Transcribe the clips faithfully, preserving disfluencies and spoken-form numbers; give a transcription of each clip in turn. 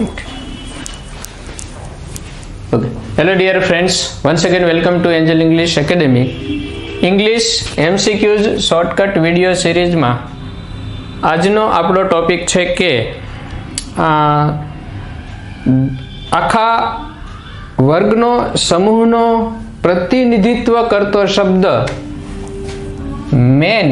Okay. Hello dear friends, once again welcome to Angel English Academy. English M C Qs shortcut video series માં આજનો આપણો topic છે કે આખા વર્ગનો સમૂહનો પ્રતિનિધિત્વ કરતો શબ્દ મેન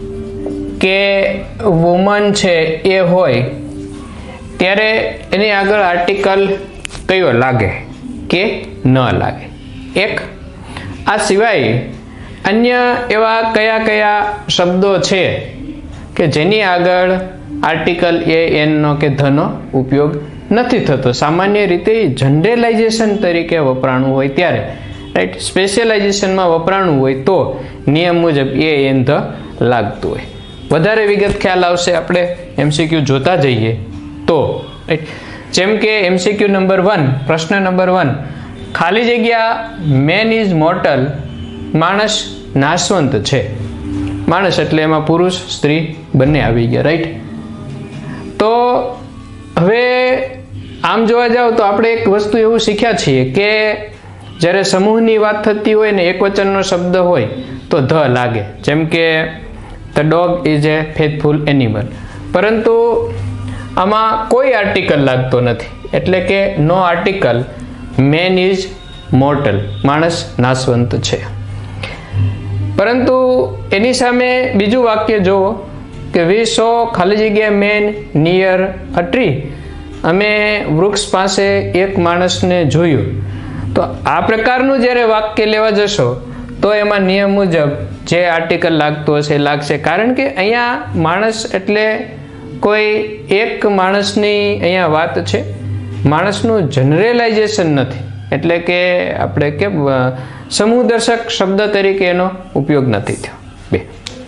કે વુમન છે એ હોય ત્યારે એની આગળ આર્ટિકલ કયો લાગે કે ન લાગે. એક આ સિવાય અન્ય એવા કયા કયા શબ્દો છે કે જેની આગળ આર્ટિકલ એ એનનો કે ધનો ઉપયોગ નથી થતો, સામાન્ય રીતે જનરલાઇઝેશન તરીકે વપરાણું હોય ત્યારે, રાઈટ, સ્પેશિયલાઇઝેશનમાં વપરાણું હોય તો નિયમ મુજબ એ એન ધ લાગતું હોય. વધારે વિગત ખ્યાલ આવશે આપણે એમસીક્યુ જોતા જઈએ તો, રાઈટ. જેમ કે એમસીક્યુ નંબર વન, પ્રશ્ન નંબર વન, ખાલી જગ્યા મેન ઇઝ મોર્ટલ, માણસ નાશવંત છે. માણસ એટલે એમાં પુરુષ સ્ત્રી બંને આવી ગયા, રાઈટ. તો હવે આમ જોવા જાવ તો આપણે એક વસ્તુ એવું શીખ્યા છીએ કે જ્યારે સમૂહની વાત થતી હોય ને એક વચનનો શબ્દ હોય તો ધ લાગે. જેમ કે the dog is a faithful animal, પરંતુ આમાં કોઈ આર્ટિકલ લાગતો નથી, એટલે કે no article, man is mortal, માણસ નાશવંત છે. પરંતુ એની સામે બીજું વાક્ય જુઓ કે વી સો ખાલી જગ્યા મેન નિયર અ ટ્રી, અમે વૃક્ષ પાસે એક માણસને જોયું. તો આ પ્રકારનું જ્યારે વાક્ય લેવા જશો તો એમાં નિયમ મુજબ જે આર્ટિકલ લાગતું હશે લાગશે, કારણ કે અહીંયા માણસ એટલે કોઈ એક માણસની અહીંયા વાત છે, માણસનું જનરલાઇઝેશન નથી, એટલે કે આપણે કે સમૂહ દર્શક શબ્દ તરીકે એનો ઉપયોગ નથી થયો. બે,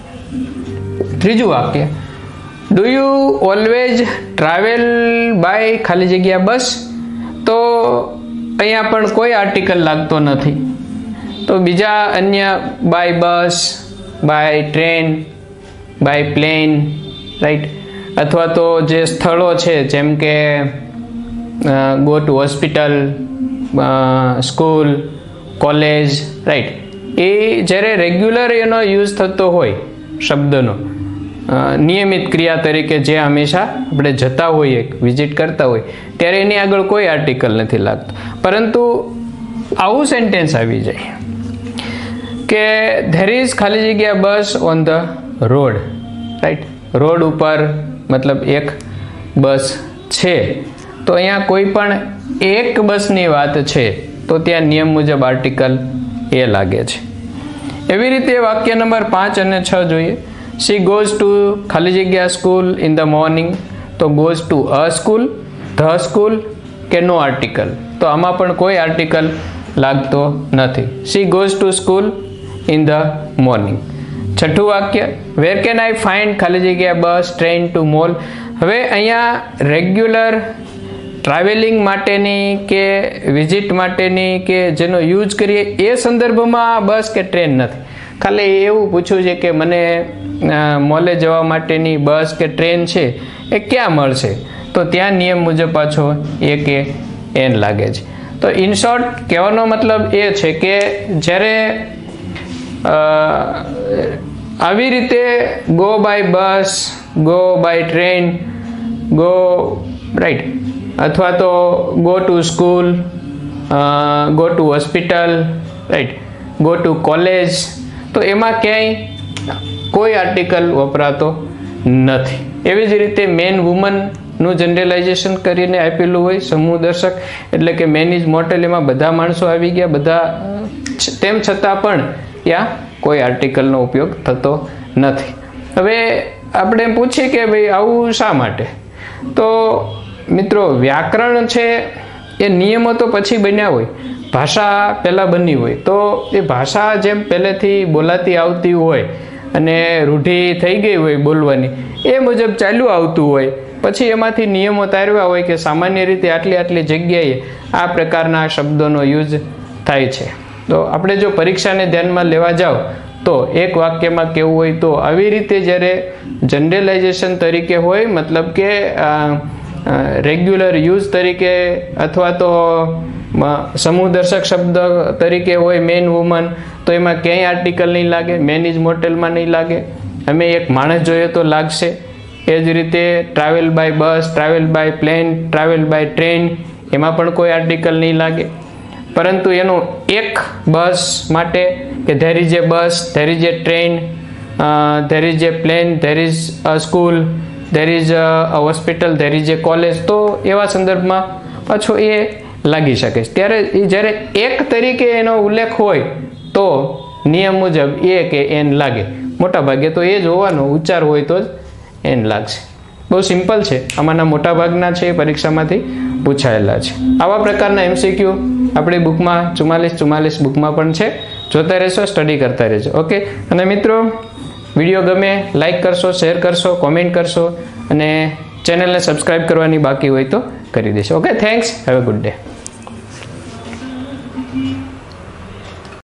ત્રીજું વાક્ય, do you always travel by ખાલી જગ્યા બસ. તો અહીંયા પણ કોઈ આર્ટિકલ લાગતો નથી. તો બીજા અન્ય by bus, by train, by plane, right, અથવા તો જે સ્થળો છે જેમ કે go to hospital, school, college, right, એ જ્યારે રેગ્યુલર એનો યુઝ થતો હોય શબ્દનો, નિયમિત ક્રિયા તરીકે જે હંમેશા આપણે જતા હોઈએ, વિઝિટ કરતા હોય, ત્યારે એની આગળ કોઈ આર્ટિકલ નથી લાગતું. પરંતુ આવું સેન્ટેન્સ આવી જાય કે ધેર ઇઝ ખાલી જગ્યા bus on the road, right, road ઉપર મતલબ એક બસ છે. તો અહીંયા કોઈ પણ એક બસની વાત છે તો ત્યાં નિયમ મુજબ આર્ટિકલ એ લાગે છે. એવી રીતે વાક્ય નંબર પાંચ અને છ જોઈએ. શી ગોઝ ટુ ખાલી જગ્યા સ્કૂલ ઇન ધ મોર્નિંગ. તો goes to a school, the school કે નો આર્ટિકલ. તો આમાં પણ કોઈ આર્ટિકલ લાગતો નથી. She goes to school in the morning. છઠ્ઠું વાક્ય, વેર કેન આઈ ફાઇન્ડ ખાલી જગ્યા બસ ટ્રેન ટુ મોલ. હવે અહીંયા રેગ્યુલર ટ્રાવેલિંગ માટેની કે વિઝિટ માટેની કે જેનો યુઝ કરીએ એ સંદર્ભમાં બસ કે ટ્રેન નથી. ખાલી એવું પૂછ્યું છે કે મને મોલે જવા માટેની બસ કે ટ્રેન છે એ ક્યાં મળશે, તો ત્યાં નિયમ મુજબ પાછો એ કે એન લાગે છે. તો ઇન શોર્ટ કહેવાનો મતલબ એ છે કે જ્યારે આવી રીતે go by bus, go by train, go, right, અથવા તો go to school, go to hospital, right, go to college, તો એમાં ક્યાંય કોઈ આર્ટિકલ વપરાતો નથી. એવી જ રીતે મેન વુમનનું જનરલાઇઝેશન કરીને આપેલું હોય સમૂહ દર્શક, એટલે કે મેન ઇઝ મોર્ટલ, એમાં બધા માણસો આવી ગયા, બધા, તેમ છતાં પણ ત્યાં કોઈ આર્ટિકલનો ઉપયોગ થતો નથી. હવે આપણે પૂછીએ કે ભાઈ આવું શા માટે? તો મિત્રો, વ્યાકરણ છે એ નિયમો તો પછી બન્યા હોય, ભાષા પહેલાં બની હોય, તો એ ભાષા જેમ પહેલેથી બોલાતી આવતી હોય અને રૂઢિ થઈ ગઈ હોય બોલવાની, એ મુજબ ચાલ્યું આવતું હોય, પછી એમાંથી નિયમો તારવ્યા હોય કે સામાન્ય રીતે આટલી આટલી જગ્યાએ આ પ્રકારના શબ્દોનો યુઝ થાય છે. તો આપણે જો પરીક્ષાને ધ્યાનમાં લેવા જાઓ તો એક વાક્યમાં કેવું હોય તો આવી રીતે જ્યારે જનરલાઇઝેશન તરીકે હોય, મતલબ કે રેગ્યુલર યુઝ તરીકે અથવા તો સમૂહ દર્શક શબ્દ તરીકે હોય મેન વુમન, તો એમાં ક્યાંય આર્ટિકલ નહીં લાગે, મેન ઇઝ મોટેલમાં નહીં લાગે. અમે એક માણસ જોઈએ તો લાગશે. એ જ રીતે travel by bus, travel by plane, travel by train, એમાં પણ કોઈ આર્ટિકલ નહીં લાગે. પરંતુ એનું એક બસ માટે કે there is a bus, there is a train, there is a plane, there is a school, there is a hospital, there is a college, તો એવા સંદર્ભમાં પાછો એ લાગી શકે છે. ત્યારે એ જ્યારે એક તરીકે એનો ઉલ્લેખ હોય તો નિયમ મુજબ એ કે એન લાગે. મોટાભાગે તો એ જ હોવાનો, ઉચ્ચાર હોય તો જ એન લાગશે. બહુ સિમ્પલ છે. આમાંના મોટાભાગના છે પરીક્ષામાંથી પૂછાયેલા છે. આવા પ્રકારના એમસીક્યુ આપણી બુકમાં ચુમ્માલીસ ચુમ્માલીસ બુકમાં પણ છે. જોતા રહેશો, સ્ટડી કરતા રહેજો. ઓકે. અને મિત્રો, વિડીયો ગમે લાઈક કરશો, શેર કરશો, કોમેન્ટ કરશો અને ચેનલને સબસ્ક્રાઈબ કરવાની બાકી હોય તો કરી દેશો. Okay, thanks. Have a good day.